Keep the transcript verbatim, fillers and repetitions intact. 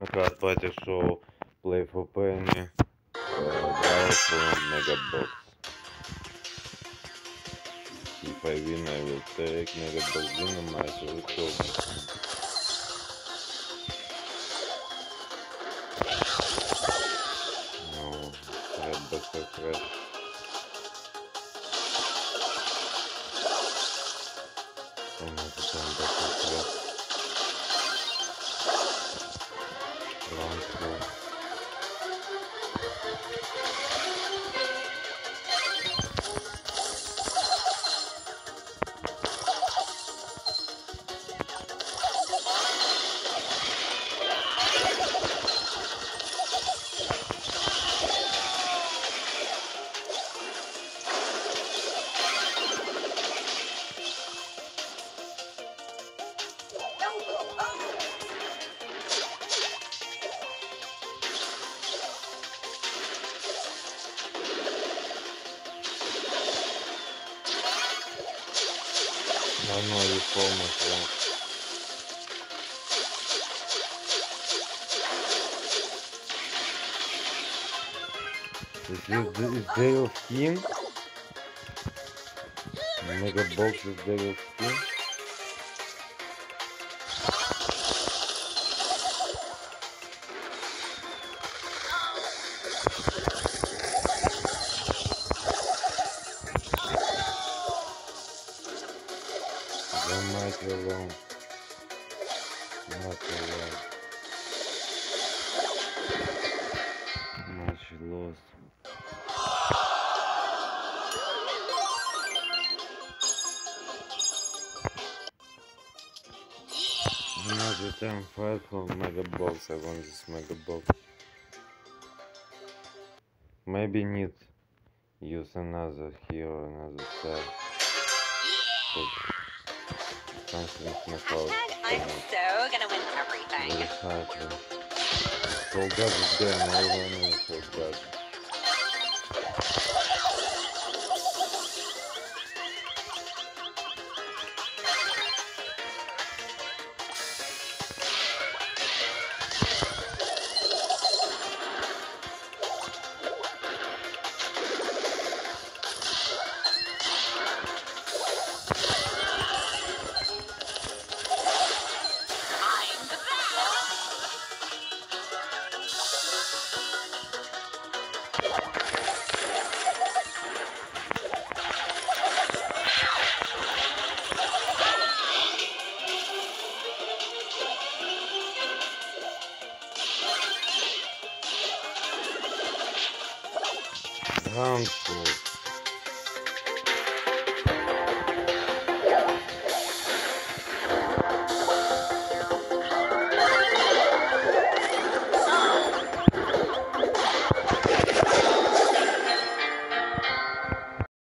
Cut Party Show, Play for Penny, uh, Brawl for Megabox. If I win, I will take Megabox Dynamite or Recover. No, Red Buster Crash. I'm not a fan of Buster Crash. Round four. I know you almost wrong. Is this is Day of King? Megabox is Day of King? Don't make you alone. Not alone. Much lost. Another time fight for Megabox. I want this Megabox. Maybe need use another hero, another star. Something knockout. I'm so gonna win everything. Very hard. So God is there, and all I know is so God. Round four.